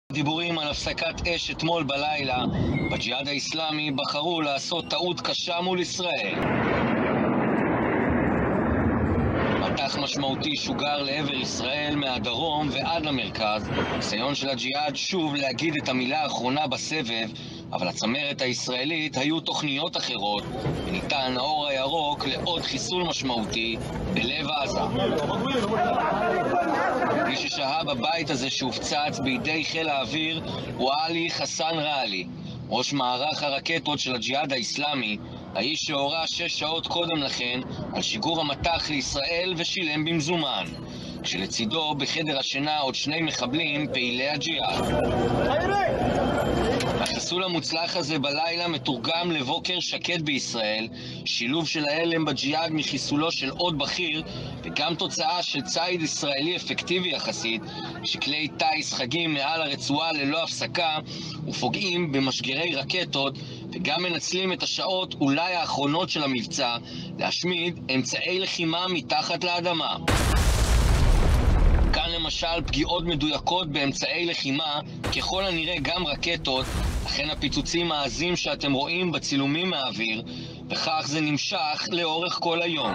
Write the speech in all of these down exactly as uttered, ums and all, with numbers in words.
דיבורים על הפסקת אש אתמול בלילה, בג'יהאד האסלאמי בחרו לעשות טעות קשה מול ישראל. מטח משמעותי שוגר לעבר ישראל מהדרום ועד למרכז. ניסיון של הג'יהאד שוב להגיד את המילה האחרונה בסבב, אבל הצמרת הישראלית היו תוכניות אחרות, וניתן האור הירוק לעוד חיסול משמעותי בלב עזה. מי ששהה בבית הזה שהופצץ בידי חיל האוויר הוא עלי חסן רעלי, ראש מערך הרקטות של הג'יהאד האסלאמי, האיש שהורה שש שעות קודם לכן על שיגור המטח לישראל ושילם במזומן, כשלצידו בחדר השינה עוד שני מחבלים פעילי הג'יהאד. החיסול המוצלח הזה בלילה מתורגם לבוקר שקט בישראל, שילוב של ההלם בג'יהאד מחיסולו של עוד בכיר, וגם תוצאה של צייד ישראלי אפקטיבי יחסית, שכלי טייס חגים מעל הרצועה ללא הפסקה ופוגעים במשגרי רקטות, וגם מנצלים את השעות אולי האחרונות של המבצע להשמיד אמצעי לחימה מתחת לאדמה. כאן למשל פגיעות מדויקות באמצעי לחימה, ככל הנראה גם רקטות, לכן הפיצוצים העזים שאתם רואים בצילומים מהאוויר, וכך זה נמשך לאורך כל היום.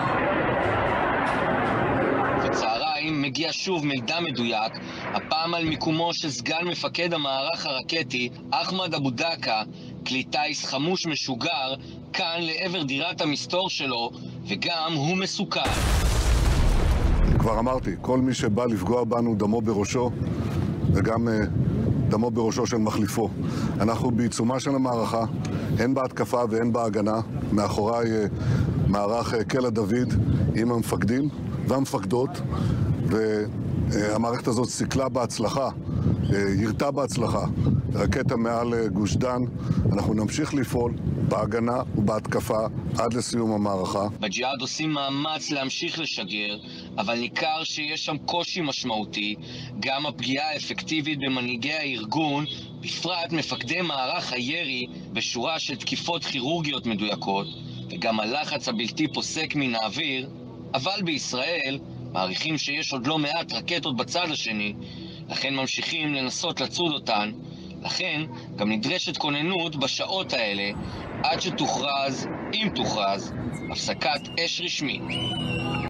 בצהריים מגיע שוב מידע מדויק, הפעם על מיקומו של סגן מפקד המערך הרקטי, אחמד אבו דקה, כלי טייס חמוש משוגר, כאן לעבר דירת המסתור שלו, וגם הוא מסוכן. כבר אמרתי, כל מי שבא לפגוע בנו דמו בראשו, וגם uh, דמו בראשו של מחליפו. אנחנו בעיצומה של המערכה, הן בהתקפה והן בהגנה, מאחוריי uh, מערך uh, קלע דוד עם המפקדים והמפקדות, והמערכת הזאת סיכלה בהצלחה, uh, ירתה בהצלחה, רקטה מעל uh, גוש דן. אנחנו נמשיך לפעול בהגנה ובהתקפה עד לסיום המערכה. בג'יהאד עושים מאמץ להמשיך לשגר, אבל ניכר שיש שם קושי משמעותי, גם הפגיעה האפקטיבית במנהיגי הארגון, בפרט מפקדי מערך הירי בשורה של תקיפות כירורגיות מדויקות, וגם הלחץ הבלתי פוסק מן האוויר. אבל בישראל מעריכים שיש עוד לא מעט רקטות בצד השני, לכן ממשיכים לנסות לצוד אותן. לכן גם נדרשת כוננות בשעות האלה עד שתוכרז, אם תוכרז, הפסקת אש רשמית.